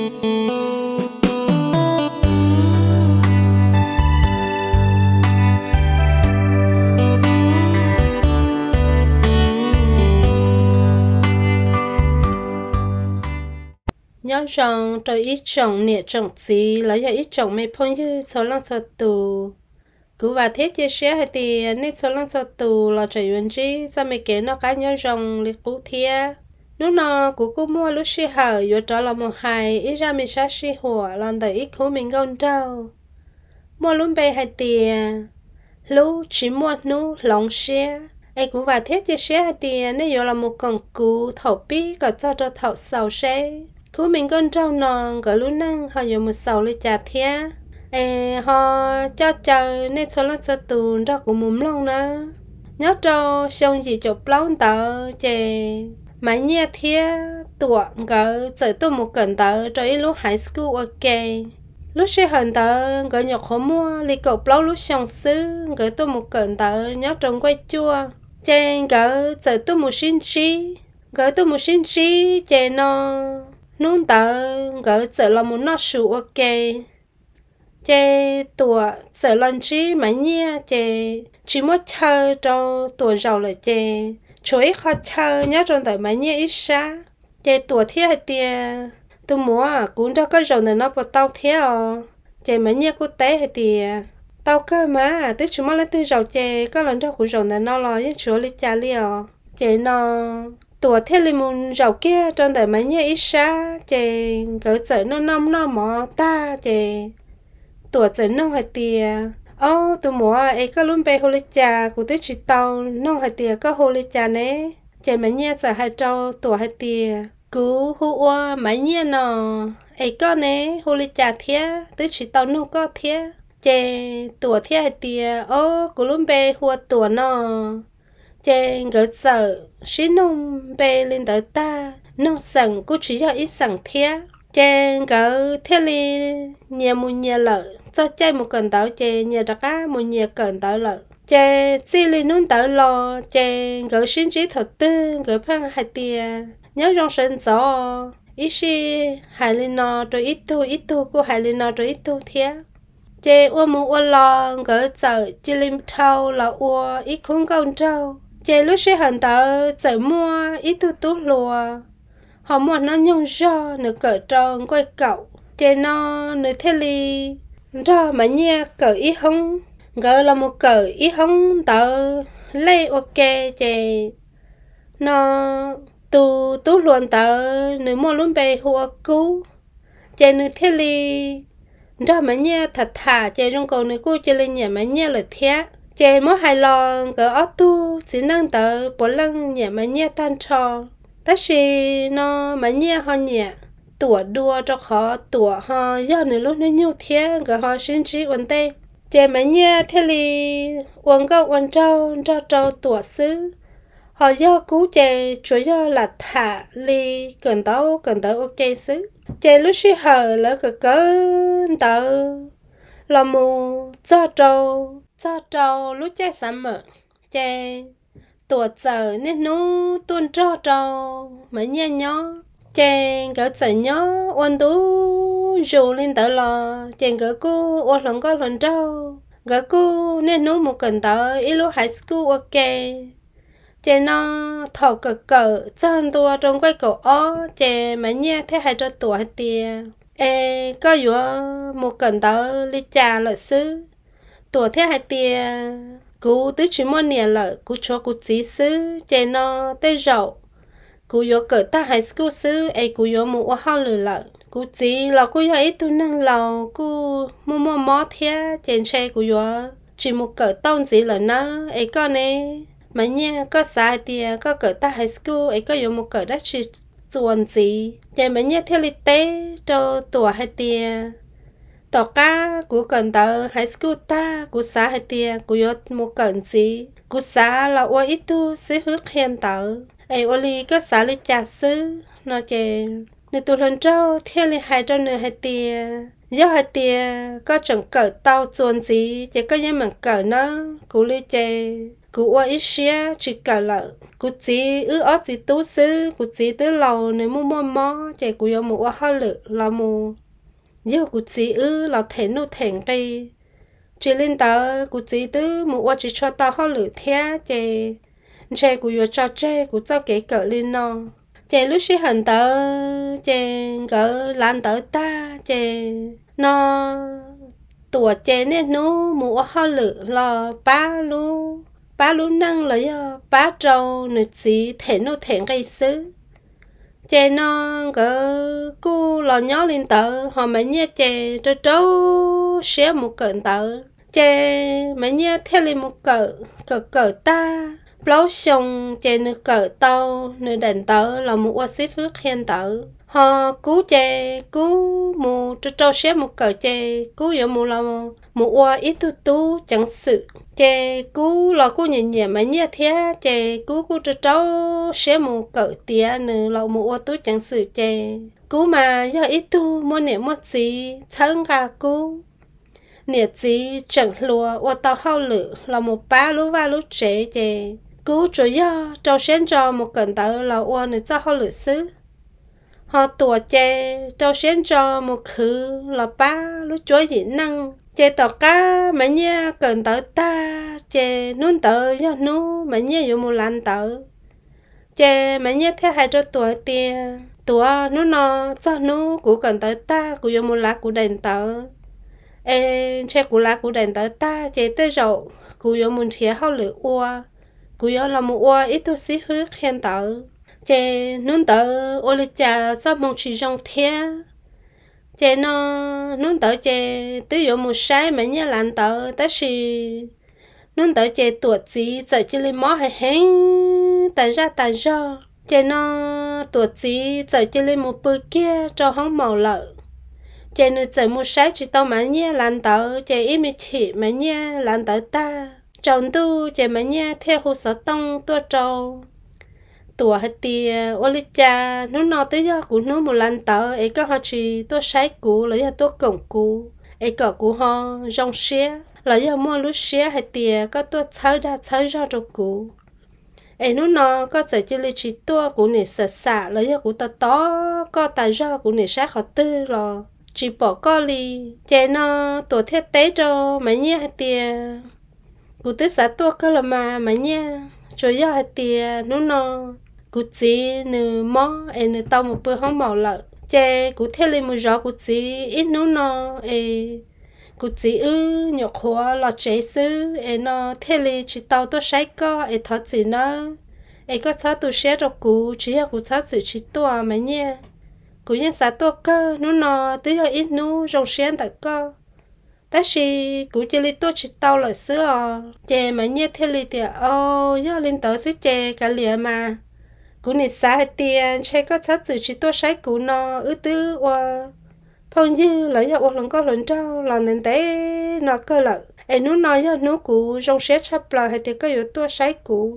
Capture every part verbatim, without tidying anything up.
nhớ rằng tôi ít trồng nè trồng gì là do ít trồng mấy phong như số lần số tù cứ và thế chia sẻ thì nên số lần số tù là trời nguyên chi sao mấy cái nó cá nhớ rằng lịch cũ thia lúc nào cũng cũng mua lúc xí hở vừa trở là một hai ít ra mình sát xí hỏa lần tới ít khu mình gông trâu mua lúc bê hai tiền lúc chỉ mua nu lòng xe ai cũng và thế chia sẻ thì nên vừa là một con cú thầu bí có cho cho thầu sầu xe cú mình con trâu non có lúc năng họ dùng một sầu lấy trà thía ê họ cho chờ nên số lần số tuần đó cũng muốn lòng nữa nhớ trâu xong gì chụp lâu tờ chè máy nhẹ thía tuổi gỡ chờ tôi một cẩn tờ rồi lúc high school ok lúc sẽ hận tờ gỡ nhọc khó mua li cậu lâu lúc xong xứ gỡ tôi một cẩn tờ nhớ trông quay chua chè gỡ chờ tôi một sinh trí gỡ tôi một sinh trí chè nó nôn tờ gỡ sợ là một nó sụ ok chè tuổi sợ lần trí máy nhia chè chỉ mất chơi cho tuổi giàu là chè chuối khó chơi nhớ trong tờ máy nhia ít xa chè tuổi thiết hay tiền tôi muốn cũng cho cái rồng này nó vào tao thiết à chè máy nhia quốc tế hay tiền tao cơ mà tôi chỉ muốn lấy từ giàu chè có lần đó của rồng này nó lo những chỗ lấy trả liều chè nó tuổi thế là muốn giàu kia trong đời mấy nhà ít xa chè cỡ sợ nó nông nó mỏ ta chè tuổi sợ nông hay tiền ô tôi mua ấy có luôn về hồ lý trà của tôi chỉ tàu nông hay tiền có hồ lý trà nè chè mấy nhà sợ hai trâu tuổi hay tiền cứ hùa mấy nhà nọ ấy có nè hồ lý trà thía tôi chỉ tàu nông có thía chè tuổi thía hay tiền ô cứ luôn về hùa tuổi nọ chè gỡ sợ xí nông bê lên tới ta nông sẵn cũng chỉ cho ít sẵn thía chè gỡ thế li nhà một nhà lợ cho chè một cần tàu chè nhà đặc á một nhà cần tàu lợ chè xí li nông tàu lo chè gỡ xin trí thật tư gỡ phăng hai tia nhớ trong sân gió ít xí hai li nọ rồi ít tu ít tu của hai li nọ rồi ít tu thía chè ua một ua lo gỡ sợ chỉ lim thâu là ua ít không công trâu chè lúc sẽ hận tờ chở mua ít tu tú lùa họ mua nó nhung do nửa cỡ tròn quay cậu chè nó nửa thế li do mà nhẹ cỡ ít không gỡ là một cỡ ít không tờ lấy ok chè nó tu tú luôn tờ nửa mua luôn bề hùa cú chè nửa thế li do mà nhẹ thật thà chè trong cầu nửa cô chè lên nhà mà nhẹ là thế chè mỗi hai lon cỡ ớt tu chỉ nâng tờ bộ lăng nhẹ mà nhẹ tan trò tất gì nó mà nhẹ họ nhẹ tuổi đua cho họ tuổi họ do này lúc nó nhiều thế cỡ họ xin trí ổn tê chè mà nhẹ thế li uống câu uống trâu cho trâu tuổi xứ họ do cú chè chủ do là thả li cần tao cần tao ok xứ chè lúc xí hờ lỡ cỡ cỡ tờ là mù cho trâu cho trâu lúc chơi sắm mở chơi tuổi giờ nên nó tuôn cho trâu mấy nhà nhó chơi gỡ giờ nhó ôn tú dù lên tới lò chơi gỡ cô ôn lần có lần trâu gỡ cô nên nó một cần tới ít lúc high school ok chơi nó thầu cờ cờ cho tua trong quay cổ ó chơi mấy nhà thế hai trâu tuổi hai tiền ê có vừa một cần tới đi trà lợi sư tuổi thế hai tia cú tứ chỉ muốn nè lợi cú cho cú chỉ xứ chơi nó tê rậu cú vô cỡ ta high school xứ ấy cú vô một hoa lử lợi cú chỉ là cú vô ít tu năng lầu cú mua mua mó thế trên xe cú vô chỉ một cỡ tông gì là nó ấy có nè mà nha có sai tia có cỡ ta high school ấy có vô một cỡ đó chỉ chuẩn gì chơi mà nha theo lịch tế cho tuổi hai tia tỏ cá của cần tờ high school ta của xã hay tia của yo một cần gì của xã là ôi ít tu sẽ hướng hiện tờ ấy ôi li có xã li trà sư nó chè nên tu lần trâu theo li hai trâu nữa hay tia do hai tia có chẳng cỡ tao chuẩn gì chỉ có những mảng cỡ nó của li chè cú ua ít xia chỉ cả lợ cú chỉ ư ở chỉ tú sư cú chỉ tới lầu nếu mua mua mò chạy cú yêu mua ua hoa lợ là mua yêu cú chỉ ư là thèn nô thèn cây chỉ lên tờ cú chỉ tới mua ua chỉ cho tao hoa lợ thế chạy chạy cú yêu cho chạy cú cho cái cỡ lên nó chạy lúc xí hận tờ chạy cỡ lan tờ ta chạy nó tuổi chạy nên nó mua hoa lợ là ba luôn ba lúc năng là do ba trâu nữ chỉ thể nó thể gây xứ chè nó gỡ cô lò nhỏ lên tờ họ mấy nhé chè cho trâu xé một cỡ tờ chè mấy nhé theo lên một cỡ cỡ cỡ ta bao xong chè nữ cỡ tàu nữ đèn tờ là một ô xí phước khen tờ họ cú chè cú một cho trâu xé một cỡ chè cú giờ một là một ô ít tu tu chẳng sự chè cú là cú nhẹ nhẹ mà nhẹ thế chè cú cú cho cháu sẽ một cỡ tía nữa là một ô tú chẳng sự chè cú mà do ít tu mua nè mua gì chân gà cú nè gì chẳng lúa ô tao hao lửa là một ba lúa ba lúa trẻ chè cú chủ do cháu sen cho một cận tờ là ô nữa cho hao lửa xứ họ tuổi chè cháu sen cho một khứ là ba lúa chuối gì năng chè tỏ cá mà nhé cần tớ ta chè nún tớ do nú mà nhé dùng một lần tớ chè mà nhé theo hai trăm tuổi tiền tuổi nú nó do nú của cần tớ ta của dùng một lá của đèn tớ ê chè của lá của đèn tớ ta chè tới rậu của dùng một thìa hao lửa ua của dùng là một ua ít tu xí huyết khen tớ chè nún tớ ô lê trà do một chỉ trong thia chè nó nún tớ chè tới dụng một sai mà nhớ làm tớ tới xì nún tớ chè tuổi gì giờ chỉ lên mó hay hén tại ra tại ra chè nó tuổi gì giờ chỉ lên một bữa kia cho hóng màu lợ chè nó giờ một sai chỉ tao mà nhớ làm tớ chè ít mấy chị mà nhớ làm tớ ta trồng tu chè mà nhớ theo hồ sơ tông tua trâu tuổi hết tiề ô lê cha nó nói tới giờ của nó một lần tờ ấy có họ chỉ tôi sấy cũ lấy tôi cổng cũ ấy có của họ rong xe lấy giờ mua lúa xe hết tiề có tôi chơi ra chơi ra rồi cũ ấy nó nói có giờ chỉ lấy chỉ tôi của nè sợ sợ lấy giờ của tôi to có tài ra của nè sát họ tư rồi chỉ bỏ co li chạy nó tuổi thiết tế cho mấy nhé hết tiề của tôi sợ tôi có là mà mấy nhé rồi giờ hết tiề nó nói cú chỉ nửa mò em nửa tao một bữa không màu lợ chè cú theo lên một gió cú chỉ ít nấu no em cú chỉ ư nhọc hoa lọt chế sư em nó theo lên chỉ tao tôi sấy co em thoát gì nữa em có sao tôi sẽ được cú chỉ là cú sao sự chỉ toa mấy nhé cú nhân sao tôi cơ nấu no tới giờ ít nấu rong xén tại co ta chỉ cú chỉ lên tôi chỉ tao lại xưa chè mấy nhé theo lên thì ô giờ lên tới xứ chè cả liền mà cú này sai tiền chơi có sát sự chỉ tôi sai cú nó ư tư và phong như lấy cho lần có lần trâu lần đến té nó cơ lợi em nó nói cho nó cú trong xét sắp lại thì có yếu tôi sai cú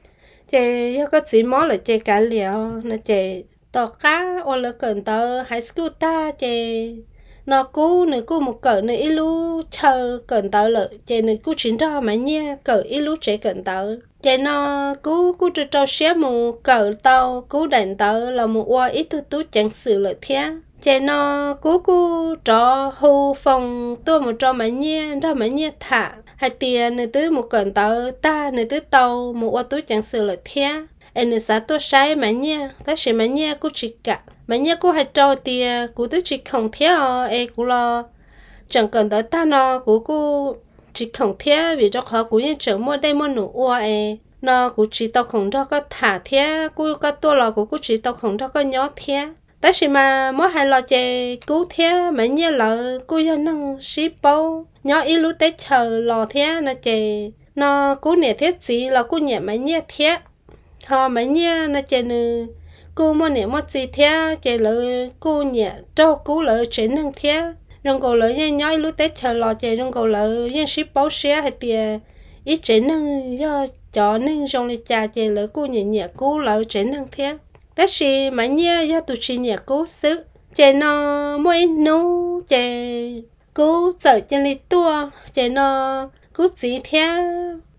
chơi có chỉ mó là chơi cả liệu nó chơi tỏ cá hoặc là cần tờ high school ta chơi nó cú nữa cú một cỡ nữa ít lú chờ cần tờ lợi chơi nữa cú chính ra mà nhé cỡ ít lú chơi cần tờ chạy nó cú cú cho trâu xé một cỡ tàu cú đánh tàu là một oa ít tu tu chẳng sự lợi thế chạy nó cú cú cho hù phòng tôi một trò máy nhẹ ra máy nhẹ thả hai tiền nữa tới một cỡ tàu ta nữa tới tàu một oa tu chẳng sự lợi thế em nữa xã tôi sai máy nhẹ ta sẽ máy nhẹ cú chỉ cả máy nhẹ cú hai trâu tiền cú tới chỉ không thế à em cú lo chẳng cần tới ta nó cú cú chỉ không thế vì cho họ cũng như chờ mua đây mua nụ oa ấy nó cũng chỉ tao không cho có thả thế cũng có tôi là cũng cũng chỉ tao không cho có nhỏ thế tại vì mà mỗi hai lò chè cứu thế mà như là cũng do năng ship bao nhỏ ít lúc tới chờ lò thế nó chè nó cũng nhẹ thế gì là cũng nhẹ mà như thế họ mà như nó chè nữa cô mua nhẹ mua gì thế chè là cô nhẹ cho cô là chuyển năng thế rong cầu lợi như nhói lúc tết chờ lò chè rong cầu lợi như ship báo xe hay tiền ít chế năng do cho nên rong lên trà chè lợi cô nhẹ nhẹ cô lợi chế năng thế tất gì mà nhớ do tụi chị nhẹ cô sức chè nó mỗi nấu chè cô sợ chân đi tua chè nó cô chỉ thế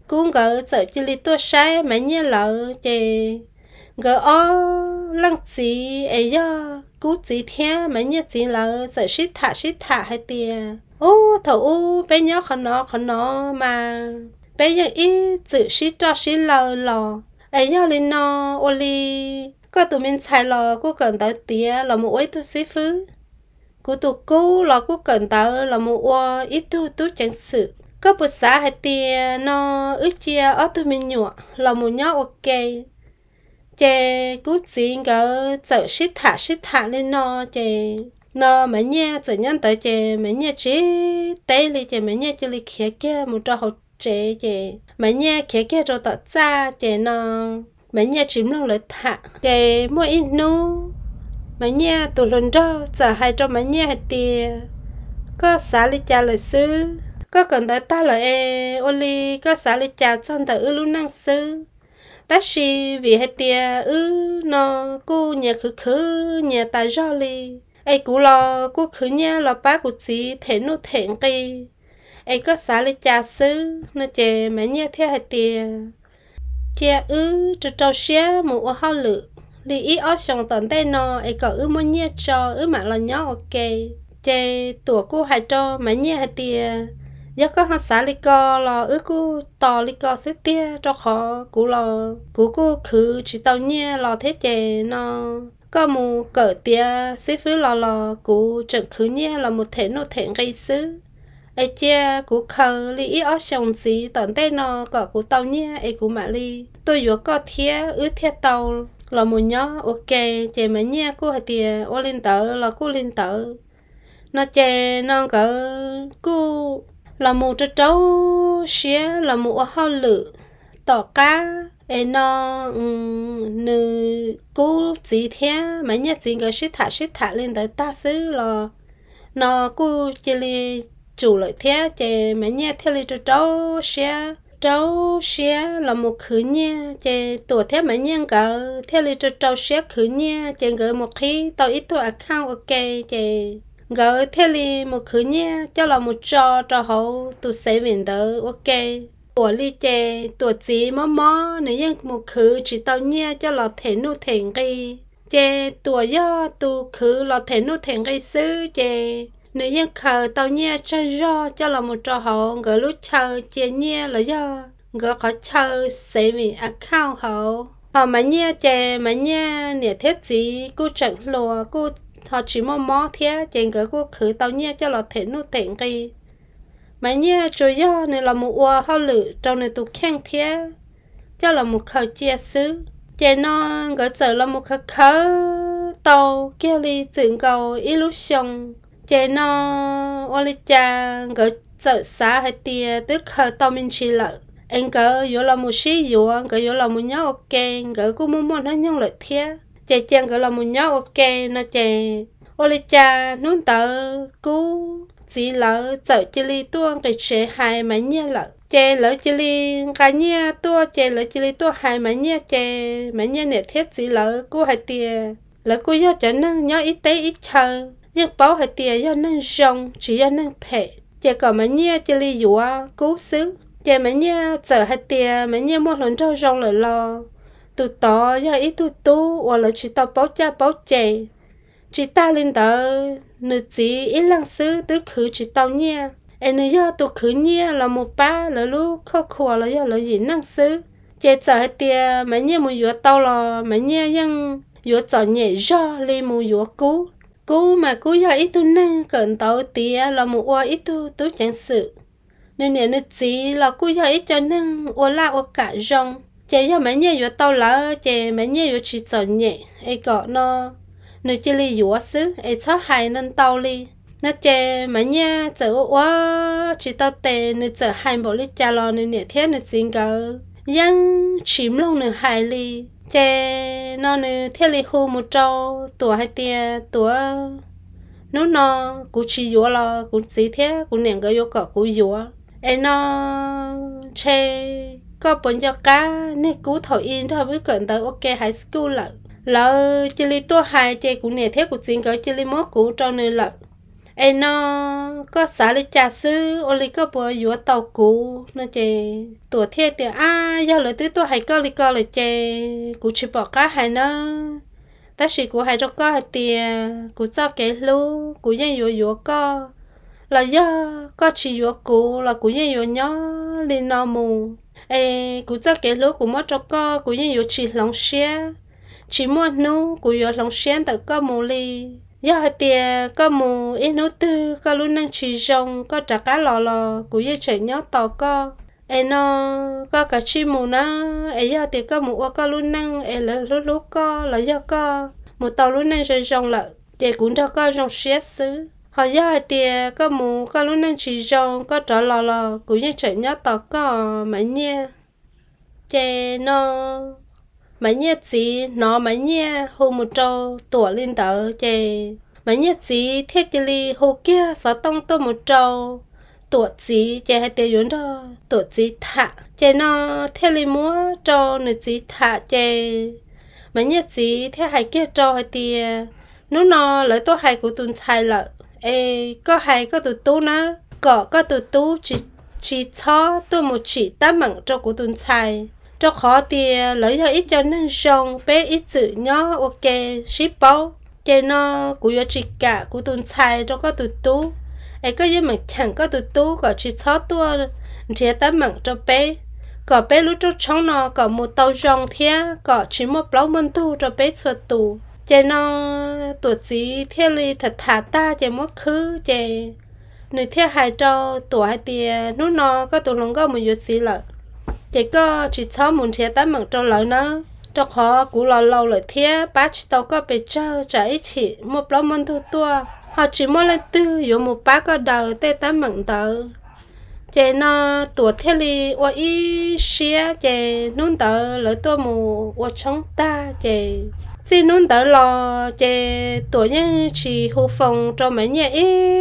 cũng gỡ sợ chỉ li tua sai mấy nhé lỡ chè gỡ ó lăng chỉ ấy do cú chỉ theo mấy nhé chỉ lỡ sợ shít thả shít thả hay tiền ô thầu ô bé nhớ khó nó khó nó mà bé giờ ít chữ shít cho shít lỡ lò ấy do lên nó ô li có tụi mình xài lò cũng cần tới tía là một ít tu xí phứ của tụi cô là cũng cần tới là một ít tu tu chẳng sự có bữa sáng hay tiền nó ước chia ở tụi mình nhọ là một nhọ ok chè cú xin cái chợ shít thả shít thả lên nó chè nó mấy nhẹ chợ nhân tới chè mấy nhẹ chế tây li chè mấy nhẹ chỉ li khía kia một trò học chế chè mấy nhẹ khía kia rồi tọt ra chè nó mấy nhẹ chìm lòng lợi thả chè mỗi ít nu mấy nhẹ tụi lần đó chợ hai cho mấy nhẹ hay tiền có xả li cha lời sư có cần tới ta là e oli có xả li cha chân tới ư luôn năng sư ta chỉ vì hết tia ư nó cô nhà khứ khứ nhà ta do li ai cú lo cô khứ nhà lo bác của chị thể nô thẹn kỳ ai có xả li cha sư nó chè mấy nhà theo hết tia chè ư cho trâu xé một ô hao lự li ý ở trong tận đây nó ai có ư muốn nhà cho ư mà lo nhỏ ok chè tuổi cô hai cho mấy nhà hết tia giờ có họ xả li co lo ước cô to li co xếp tia cho khó cú lo cú cô khứ chỉ tao nhẹ lo thế chè nó có một cỡ tia xếp phứ lo lo cú trận khứ nhẹ là một thể nô thể gây xứ ai chia cú khờ li ít ở trong gì tận đây nó có cú tao nhẹ ai cú mà li tôi vừa có thía ước thía tao là một nhó ok chè mấy nhẹ cô hay tia ô linh tờ là cô linh tờ nó chè nó cỡ cô là một trâu trâu xía là một hao lự tỏ cá ấy nó nữ cô chỉ thế mấy nhà chỉ cái xít thả xít thả lên tới ta xứ là nó cô chỉ li chủ lợi thế chỉ mấy nhà theo li trâu trâu xía trâu xía là một khứ nha chỉ tuổi thế mấy nhà cả theo li trâu trâu xía khứ nha chỉ gửi một khi tao ít tuổi account ok chỉ gỡ theo li một khứ nha cho là một trò trò hậu tụi sẽ viện tới ok tuổi li chè tuổi chỉ mò mò nếu như một khứ chỉ tao nha cho là thể nu thể cái chè tuổi do tụ khứ là thể nu thể cái xứ chè nếu như khờ tao nha cho do cho là một trò hậu gỡ lúc chờ chè nha là do gỡ khó chờ sẽ viện account hậu họ mà nha chè mà nha nè thiết gì cô chẳng lùa cô họ chỉ mò mò thế trên cái cô khử tao nhé cho là thể nó tiện cái mà nhé chủ yếu này là một ô hao lử trong này tụ khen thế cho là một khẩu chia sứ trên nó gỡ trở là một khẩu khẩu tàu kia đi dựng cầu illusion trên nó ô li cha gỡ trở xa hay tia tức khẩu tao mình chỉ lợi anh gỡ yếu là một xí yếu gỡ yếu là một nhớ ok gỡ cũng muốn muốn nó nhân lợi thế chè chèn gọi là một nhóc ok nó chè ô cha nún tờ cú chỉ lỡ chợ chỉ li tua cái chế hai mấy nhia lỡ chè lỡ chỉ li cái nhia tua chè lỡ chỉ li tua hai mấy nhia chè mấy nhia nè thiết chỉ lỡ cú hai tia lỡ cú do cho nên nhớ ít tế ít chờ nhưng bảo hai tia do nên rong chỉ do nên phê chè còn mấy nhia chỉ li dùa cú xứ chè mấy nhia chợ hai tia mấy nhia một lần trâu rong lại lo tụ tỏ do ít tụ tu hoặc là chỉ tao báo cha báo chè chỉ ta lên tờ nữ chỉ ít lăng sư tứ khử chỉ tao nha em nữ do tụ khử nha là một ba là lúc khó khổ là do là gì năng sư chè chờ tia mấy nha một vừa tao là mấy nha nhưng vừa chờ nhẹ do li một vừa cú cú mà cú do ít tu năng cận tao tia là một ô ít tu tu chẳng sự nên nè nữ chỉ là cú do ít cho năng ô la ô cả rong chè cho mấy nhà vừa tao lỡ chè mấy nhà vừa chỉ chọn nhẹ ai gọi nó nơi chỉ li vừa xứ ai xóa hai nên tao li nó chè mấy nhà chở quá chỉ tao tè nơi chở hai bộ li cha lo nơi nhẹ thế nơi xin cỡ dân chìm luôn nơi hai li chè nó nơi thế li hu một trâu tuổi hai tia tuổi nó nó cũng chỉ vừa lo cũng chỉ thế cũng nè cái vừa cỡ cũng vừa ai nó chè có bốn giờ cá nên cú thổi in thôi với cận tới ok high school lợ lợ chỉ li tua hai chơi cũng nè thế của chính cái chỉ li mốt cũ trong nơi lợ em nó có xả lý trà sư ô lý có bùa dũa tàu cũ nó chè tuổi thiệt thì à do lời tứ tôi hay có lý có lời chè cụ chỉ bỏ cá hay nó ta chỉ cụ hay đâu có hay tiền cụ cho cái lu cụ nhân dũa dũa có là do có chỉ dũa cụ là cụ nhân dũa nhỏ lên nó mù ê cụ cho cái lu cụ mất cho có cụ nhân dũa chỉ lòng xe chỉ mua nu cụ dũa lòng xe tự có mù li giờ thì có mù ít nấu tư có lúc năng chỉ rong có trả cá lò lò cũng như chuyện nhớ tàu có em nó có cả chim mù nó ấy giờ thì có mù có lúc năng ấy là lúc lúc có là giờ có một tàu lúc năng rồi rong lại thì cũng đâu có rong xé xứ họ giờ thì có mù có lúc năng chỉ rong có trả lò lò cũng như chuyện nhớ tàu có mấy nhé chè nó mấy nhé gì nó mấy nhé hôm một trâu tuổi lên tờ chè mấy nhé gì thiết chỉ li hồ kia sáu tông tôi một trâu tuổi gì chè hay tiền yến đó tuổi gì thạ chè nó thiết li múa trâu nữa gì thạ chè mấy nhé gì thiết hay kia trâu hay tiền nó nó lấy tôi hay của tuần sai lợ ê có hay có tụi tú nữa có có tụi tú chỉ chỉ cho tôi một chỉ tám mảng trâu của tuần sai cho khó thì lấy cho ít cho nên rong bé ít chữ nhỏ ok ship bao cái nó cũng có chỉ cả cũng tuần xài cho có tụt tú ấy có gì mà chẳng có tụt tú có chỉ sáu tua chỉ tám mảng cho bé có bé lúc trước trong nó có một tàu rong thế có chỉ một bao môn tu cho bé xuất tù cái nó tuổi gì thế li thật thà ta chỉ một khứ chỉ người thế hai trâu tuổi thì lúc nó có tụi nó có một chút gì lợi chỉ có chỉ sáu muốn thế tám mảng trâu lợi nữa cho họ cũng lâu lâu lợi thế ba chỉ tàu có bị trâu chạy chỉ một bao môn thu tua họ chỉ muốn lên tư dùng một bác có đầu tê tám mảng tờ chỉ nó tuổi thế li qua ý xía chỉ nón tờ lợi tua mù qua chống ta chỉ xin nón tờ lo chỉ tuổi nhân chỉ hô phòng cho mấy nhà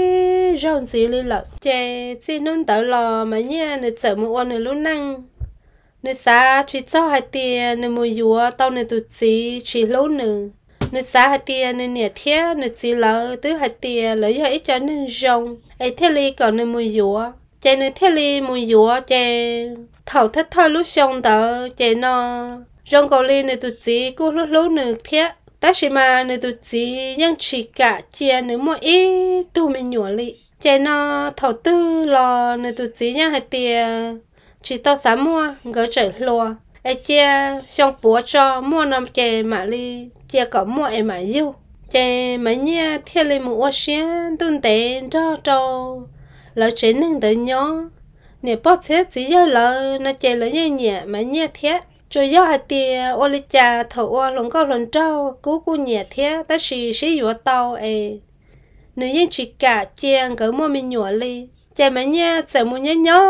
ý rong gì li lợi chỉ xin nón tờ lo mấy nhà này sợ một con này lúc năng nơi xa chỉ cho hai tiền nơi mùi dúa tao nơi tụt xí chỉ lâu nữa nơi xa hai tiền nơi nhẹ thế nơi chỉ lỡ tứ hai tiền lấy cho ít cho nên rong ấy thế li còn nơi mùi dúa chạy nơi thế li mùi dúa chạy thầu thất thâu lúc xong tờ chạy nó rong cầu li nơi tụt xí cũng lúc lúc nữa thế ta chỉ mà nơi tụt xí nhưng chỉ cả chia nơi mỗi ít tu mình nhủa li chạy nó thầu tư lo nơi tụt xí nhưng hai tiền chỉ tao sáng mua gỡ trở lùa ai chia xong búa cho mua năm chè mà li chia có mua em mà yêu chè mấy nha theo lên một ô xuyên tuần tế cho cho lỡ chế nên tới nhỏ nè bớt thế chỉ do lỡ nó chè lỡ nhẹ nhẹ mấy nha thế cho do hai tia ô li trà thầu ô lồng cao lần trâu cú cú nhẹ thế ta chỉ chỉ dùa tàu ấy nếu như chỉ cả chia gỡ mua mình nhủa li chè mấy nha sợ mua nhớ nhớ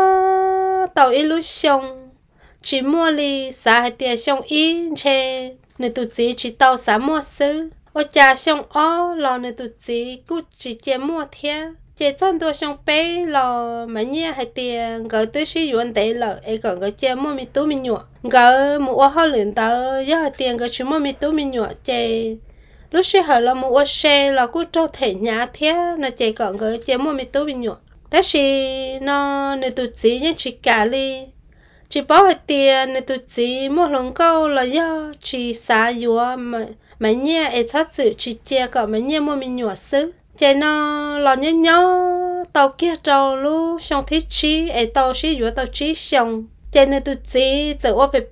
tàu ít lúc xong chỉ mua li xả hai tiền xong ít chè nơi tụi chị chỉ tàu xả mua xứ ô cha xong ó lò nơi tụi chị cứ chỉ chè mua thế chè chân tôi xong bé lò mấy nhia hai tiền gỡ tới sử dụng để lợ ấy còn gỡ chè mua mi tú mi nhọ gỡ một ô hoa luyện tàu giờ hai tiền gỡ chỉ mua mi tú mi nhọ chè lúc xưa hồi là một ô xe là cứ trâu thể nhà thế nó chè còn gỡ chè mua mi tú mi nhọ đó là nó nơi tụi chị nhưng chỉ cả li chỉ bảo hết tiền nơi tụi chị mua lần câu là do chỉ xả dùa mà mấy nhà ấy sát sự chỉ chia cả mấy nhà mua mình nhỏ xứ chạy nó là nhớ nhớ tàu kia trâu lu xong thiết chi ấy tàu xí dùa tàu chi xong chạy nơi tụi chị giờ ô bề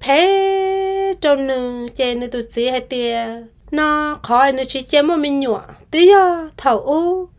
phê trâu nữ chạy nơi tụi chị hay tiền nó khỏi nơi chỉ chia mua mình nhỏ tí do thầu u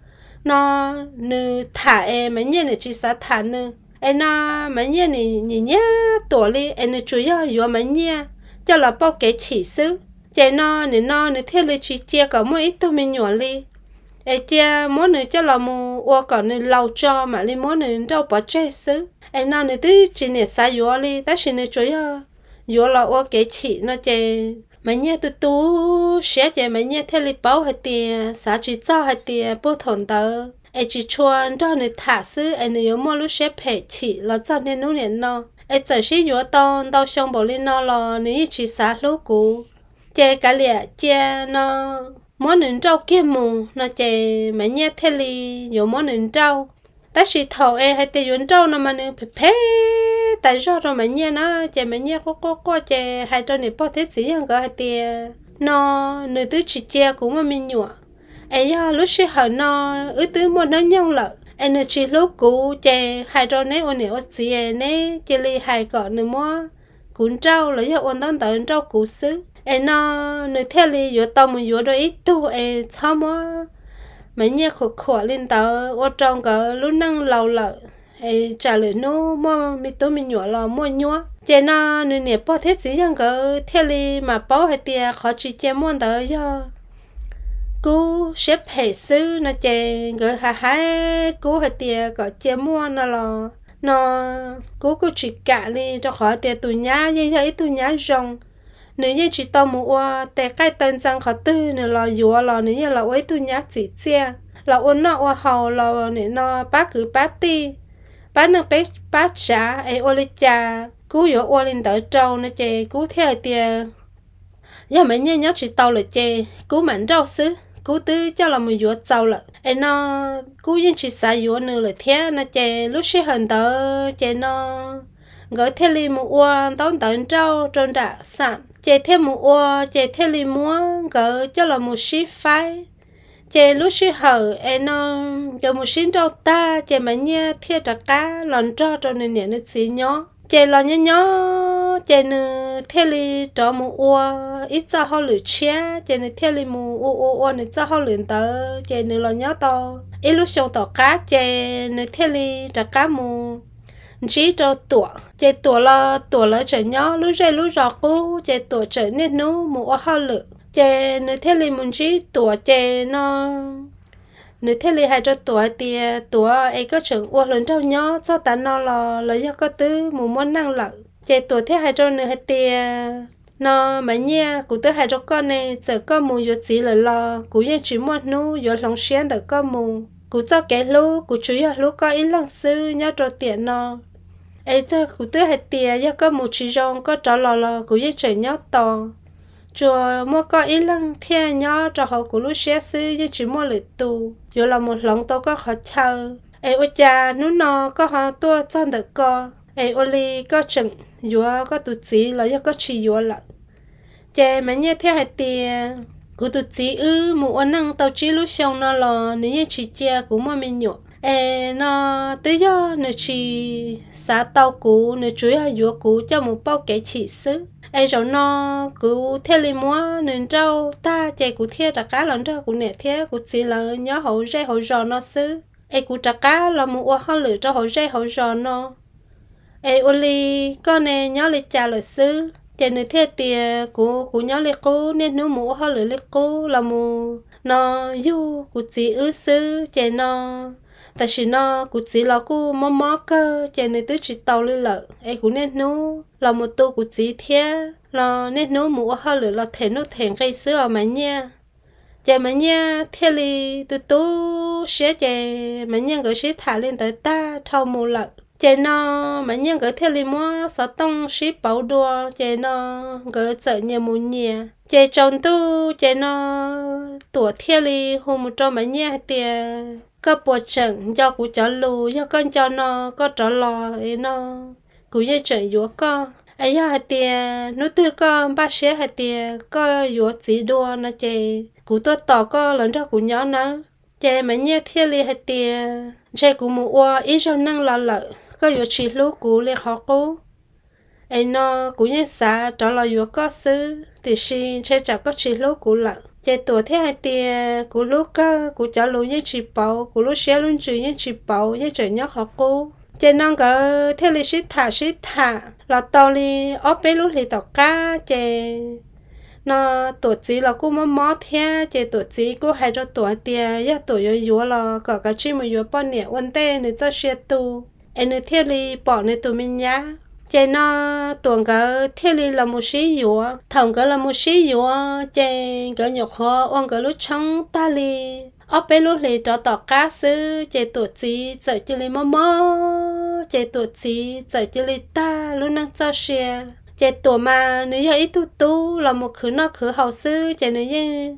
nó nữ thả em mấy nhà này chỉ xả thả nữ em nó mấy nhà này nhìn nhá tuổi đi em nó chủ yếu yếu mấy nhà cho là bao cái chỉ xứ chạy nó này nó này theo lịch chỉ chia cả mỗi ít tôi mình nhỏ đi em chia mỗi người cho là một ô còn này lâu cho mà đi mỗi người đâu bỏ chơi xứ em nó này cứ chỉ này xả yếu đi ta chỉ này chủ yếu yếu là ô cái chỉ nó chơi mấy nhà tụi tú sẽ chạy mấy nhà theo lịch bảo hay tiền xả chỉ cho hay tiền bố thằng tớ ai chỉ chuan cho người thả sư ai nếu mua lúc sẽ phải chỉ là cho nên nó liền nó ai giờ sẽ yếu tao tao xong bảo lên nó là nếu chỉ xả lúc cũ chơi cả lẹ chơi nó món nướng trâu kia mù nó chè mấy nhé thế li nhiều món nướng trâu ta chỉ thầu e hay tiền nướng trâu nó mà nướng phê phê tại sao rồi mấy nhé nó chè mấy nhé có có có chè hai trâu này bao thế gì hơn cả hai tiền nó nửa tứ chỉ chè cũng mà mình nhọ ấy giờ lúc xưa hở nó ứ tứ mua nó nhông lợ anh nó chỉ lúc cũ chè hai trâu này ôn này ôn gì này chè li hai cọ nửa mua cuốn trâu lấy cho ôn tao tới trâu cũ xứ em nó nơi theo li vừa tao mình vừa đôi ít tu em sao mà mấy nhà khổ khổ lên tao ở trong cái lúc năng lâu lợ em trả lời nó mua mi tôi mình nhỏ là mua nhua chị nó nơi này bao thế gì chẳng cái theo li mà bao hay tiền khó chỉ chơi mua tao cho cú xếp hệ sư nó chơi cái hà hà cú hay tiền có chơi mua nó là nó cú cú chỉ cả đi cho khỏi tiền tụi nhá như vậy tụi nhá rong nếu như chỉ tao mua để cái tên rằng họ tư nữa là dùa là nếu như là ấy tôi nhắc chỉ chia là ôn nọ hoa hậu là nếu nó bác cứ bác ti bác nó bác bác trả ấy ôn lịch cha cú dùa ôn lên tới trâu nó chê cú theo tiền giờ mấy như nhớ chỉ tao là chê cú mạnh rau xứ cú tư cho là một dùa giàu là ấy nó cú yên chỉ xả dùa nữa là thế nó chê lúc xí hình tới chê nó gọi theo li một uo tao tới trâu trơn đã sẵn chế thêm một ô chế thêm li múa gỡ cho là một xí phái chế lúc xí hở em nó gỡ một xí đâu ta chế mà nhia thiệt trả cá lòn cho cho nên nhẹ nó xí nhó chế lòn nhó nhó chế nữa thêm li cho một ô ít cho họ lử chia chế nữa thêm li một ô ô ô nữa cho họ lử tớ chế nữa lòn nhó to ít lúc xong tàu cá chế nữa thêm li trả cá một chỉ cho tuổi chạy tuổi là tuổi là chạy nhỏ lúc chạy lúc giọt cũ chạy tuổi chạy nên nó mua hoa lửa chạy nếu thế thì mình chỉ tuổi chạy nó nếu thế thì hai cho tuổi thì tuổi ấy có trường uo lớn trâu nhỏ sau ta nó là là do có tứ một món năng lợ chạy tuổi thế hai cho nữa hai tiền nó mấy nha cụ tới hai cho con này giờ có mù vô chỉ là lo cụ yên chỉ muốn nu vô lòng xén được có mù cụ cho cái lú cụ chú ý lú có ít lần sư nhớ cho tiền nó ấy cho cụ tới hai tiền do có một chỉ rong có trả lò lò cụ yên trời nhớ to chùa mua có ít lần theo nhớ cho họ cụ lú xé sư yên chỉ mua lệ tu vô là một lòng tôi có khó chờ ấy ôi cha nó nó có họ tua cho được co ấy ôi li có chừng vô có tụt chỉ là do có chỉ vô lại chè mấy nhớ theo hai tiền cụ tụt chỉ ư một anh năng tàu chỉ lúc xong nó là nếu như chỉ chia cũng mà mình nhọ ê nó tới giờ nếu chỉ xả tàu cũ nếu chuối hay dừa cũ cho một bao cái chỉ xứ ê rồi nó cụ theo li múa nên trâu ta chạy cụ theo trả cá lần trâu cụ nè theo cụ chỉ là nhớ hậu dây hậu giò nó xứ ê cụ trả cá là một hoa lửa cho hậu dây hậu giò nó ê oli con này nhớ lịch trả lời xứ trên nơi thế tiền của của nhớ lịch cô nên nếu mua hoa lửa lịch cô là mua nó du cụ chỉ ư xứ trên nó tại vì nó cụ chỉ là cụ mò mò cơ trên nơi tứ chỉ tàu lên lợ ê cụ nên nếu là một tô cụ chỉ thế là nên nếu mua hoa lửa là thể nó thể gây xứ ở mấy nha chạy mấy nha thế li từ tú sẽ chạy mấy nha gửi sẽ thả lên tới ta thâu mua lợ chạy nó mấy nha gửi thế li mua sáu tông sẽ bảo đua chạy nó gửi chợ nhà mua nhà chạy tròn tu chạy nó tuổi thế li hôm một trăm mấy nha tiền có bộ trận do cụ cho lù do con cho nó có trả lò ấy nó cụ như trận dúa con ấy giờ hai tiền nó tư con ba sẽ hai tiền có dúa chỉ đua nó chạy cụ tôi tỏ có lần ra cụ nhỏ nó chạy mấy nha thế li hai tiền chạy cụ mua qua ít cho năng là lợi có dúa chỉ lúc cụ liệt họ cố ấy nó cụ như xã trả lời dúa có sư thì xin chạy trả có chỉ lúc cụ lợi chạy tuổi thế hai tiền cụ lúc có cụ trả lù như chỉ bảo cụ lúc xe luôn chữ như chỉ bảo như trời nhóc họ cố chạy năng có thế li xít thả xít thả là tàu li ốp bé lúc thì tàu cá chạy nó tuổi chỉ là cô mắm mó thế chạy tuổi chỉ cô hay cho tuổi tiền ya tuổi yo yo là có cái chi mà yo bao nhiêu vấn đề nữa cho xe tu anh ấy thế li bỏ này tụi mình nhá chạy nó tuổi cái thế li là một xí yo thằng cái là một xí yo chạy cái nhọc hoa ông cái lúc trắng ta li ốp bé lúc thì cho tàu cá sư chạy tuổi chỉ chạy chỉ li mắm mó chạy tuổi chỉ chạy chỉ li ta lúc năng cho xe chạy tuổi mà nếu như ít tu tu là một khứ nó khứ hậu sư chạy nếu như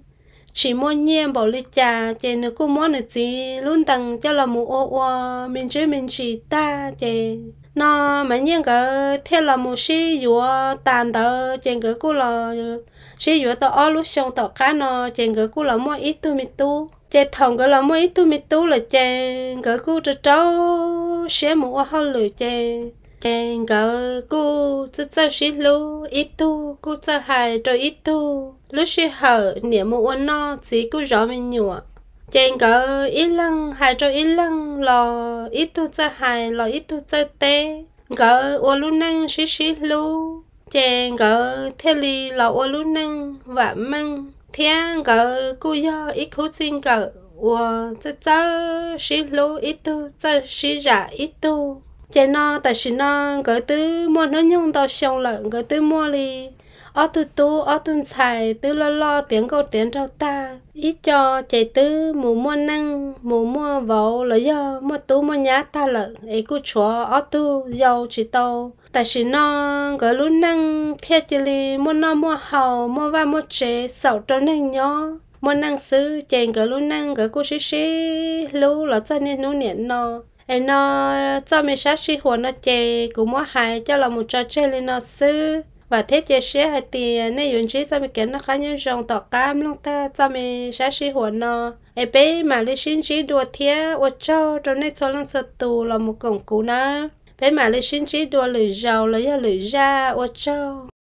chỉ mua nhiên bảo lý cha chè nó cũng mua được gì luôn tầng cho là một ô ô mình chơi mình chỉ ta chè nó mà nhiên cái theo là một sĩ dùa tàn tờ chè cái cũng là sĩ dùa tờ ở lúc xong tờ cá nó chè cái cũng là mua ít tu mi tu chè thòng cái là mua ít tu mi tu là chè cái cũng cho cháu sẽ một hơn lười chè chè cái cũng cho cháu sĩ lu ít tu cũng cho hai rồi ít tu lúc sĩ hở niệm một nó chỉ cũng rõ mình nhựa chèn cỡ ít lăng hai trâu ít lăng lò ít tu cho hai lò ít tu cho tê cỡ ô lu năng xí xí lu chèn cỡ thế li lò ô lu năng và măng thiên cỡ cu do ít khu xin cỡ ô cho cho xí lu ít tu cho xí rạ ít tu chèn nó tại xí nó cỡ tứ mua nó nhung tao xong lợn cỡ tứ mua li ở tu tu ở tu xài tứ lo lo tiếng câu tiếng trâu ta ít cho chạy tứ mù mua năng mù mua vậu là do mua tu mua nhá ta lợn ấy cứ chúa ở tu giàu chỉ tàu tại vì nó cái lúc năng theo chỉ li mua nó mua hầu mua va mua chế sầu trâu năng nhỏ mua năng xứ chạy cái lúc năng cái cô xí xí lú là cho nên nó nhện nó ấy nó cho mình sát xí hồ nó chạy cũng mua hại cho là một trò chơi lên nó xứ và thế chia sẻ hai tiền này dùng chỉ cho mình kiến nó khá nhân rộng tỏ cam luôn ta cho mình sẽ sĩ huấn nó ấy bé mà lấy xin chỉ đùa thiê ở cho cho nên cho lần sau tù là một công cụ nữa bé mà lấy xin chỉ đùa lười giàu lấy lười ra ở cho